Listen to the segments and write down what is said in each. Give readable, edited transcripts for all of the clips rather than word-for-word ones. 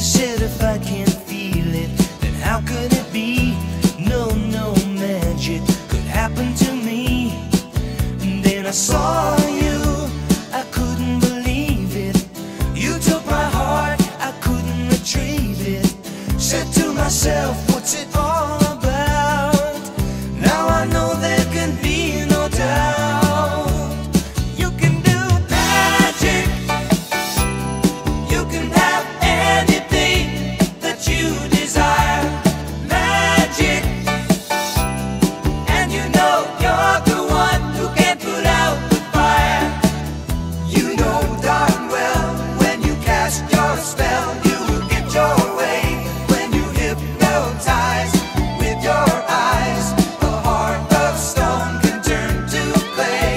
said if I can't feel it, then how could it be? No, no magic could happen to me. And then I saw you, I couldn't believe it. You took my heart, I couldn't retrieve it. Said to myself, what's it all about? Now I know there can be no doubt. You can do magic. You can have anything that you desire. Magic. And you know you're the one who can put out the fire. You know darn well when you cast your spell, you will get your way. When you hypnotize with your eyes, a heart of stone can turn to clay.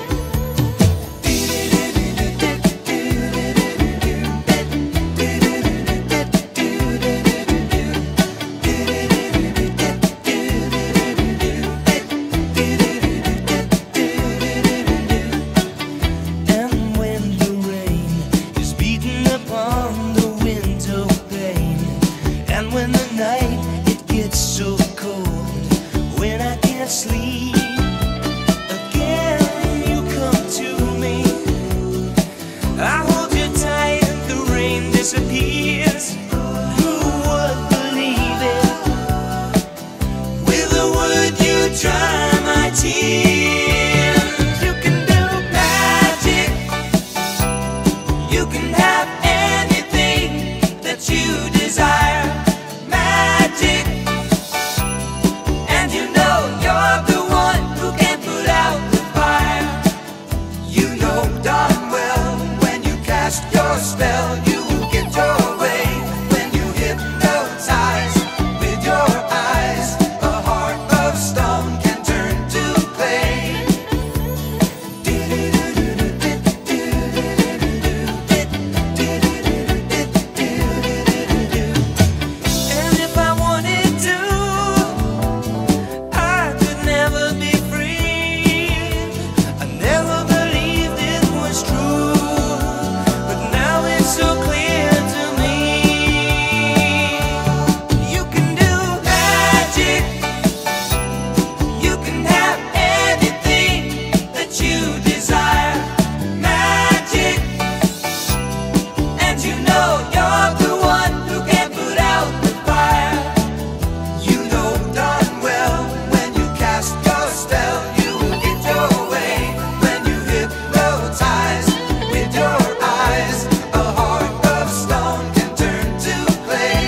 And when the rain is beating upon the window pane, and when the night it gets so cold, when I can't sleep, again you come to me. I hold you tight and the rain disappears. Who would believe it? With a word you dry my tears. You can do magic. You can have anything that you desire. Magic. And you know you're the one who can put out the fire. You know darn well when you cast your spell, you will get your way. When you hypnotize with your eyes, a heart of stone can turn to clay. And if I wanted to, I could never be free. I never believed it was true, but now it's so clear to me. You can do magic. You can have anything that you desire. Magic. And you know you're the one who can put out the fire. You know darn well when you cast your spell, you will get your way. When you hypnotize with your eyes, a heart of stone can turn to clay.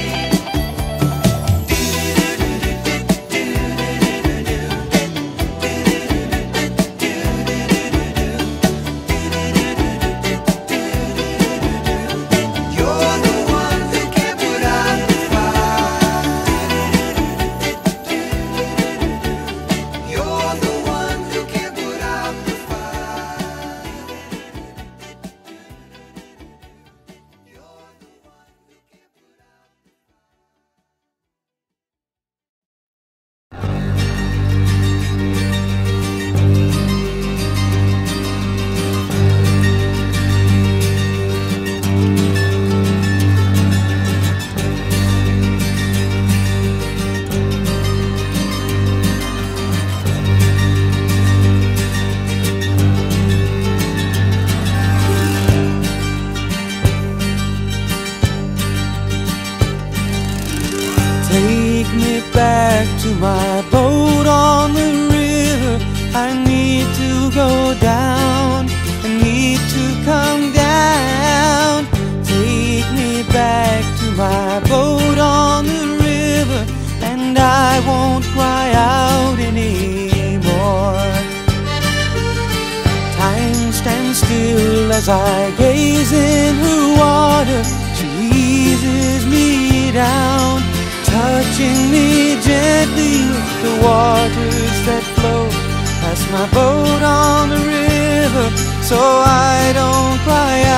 You're the one who can put out the fire. You're the one who can put out the Take me back to my boat on the river. I need to go down. I need to come down. Take me back to my boat on the river, and I won't cry out anymore. Time stands still as I gaze in her water. She eases me down, touching me gently with the waters that flow past my boat on the river, so I don't cry